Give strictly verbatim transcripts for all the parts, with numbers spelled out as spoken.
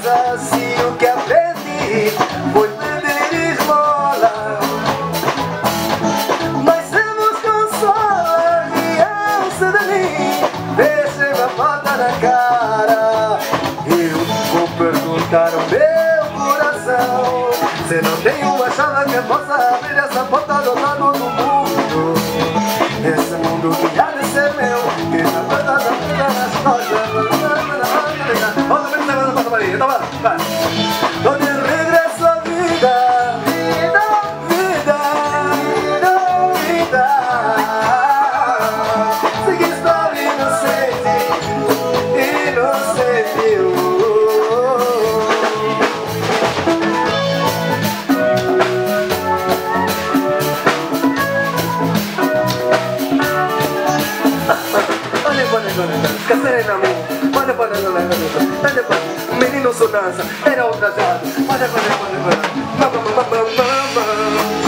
coisas e o que aprendi foi pedir esmola. Mas se vos consola, guiam-se de mim, deixem a porta na cara. Eu vou perguntar ao meu coração se não tem uma chave que possa abrir essa porta do lado do mundo. Esse mundo que há de ser meu, que na porta da vida nas lojas. Então vai, vai. Tô de regresso à vida, vida, vida, vida, vida. Segui história inocente, inocente. Olha quando eu não esquecerei na mão. Olha quando eu não lembro. Olha quando menino sonança, era ultrajado. Olha quando eu não lembro. Mamma, mamma, mamma.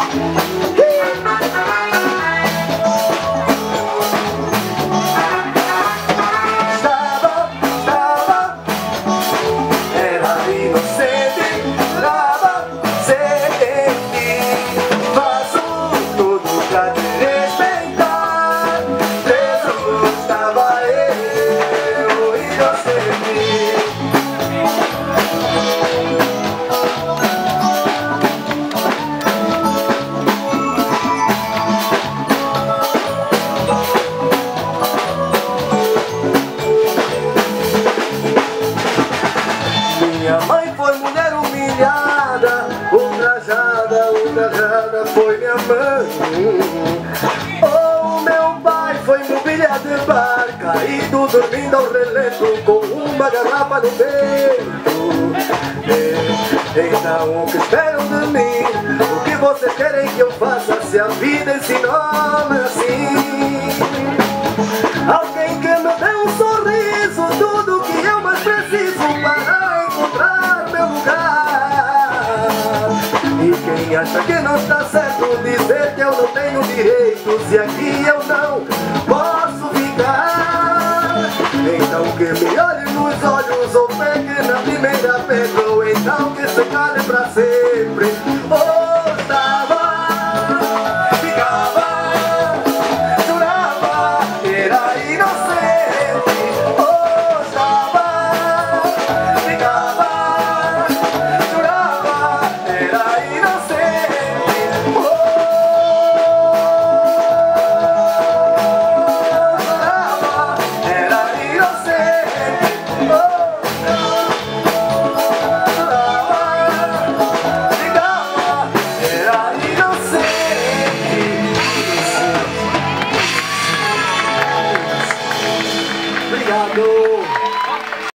Foi minha mãe. Oh, meu pai foi mobília de bar, caído dormindo ao relento com uma garrafa no peito. Então o que esperam de mim? O que vocês querem que eu faça se a vida ensinou-me assim? Alguém que me dê um sorriso, tudo que eu mais preciso para encontrar meu lugar. E quem acha que não está certo dizer que eu não tenho direitos e aqui eu não posso ficar, então que me olhe nos olhos ou pegue na primeira pedra.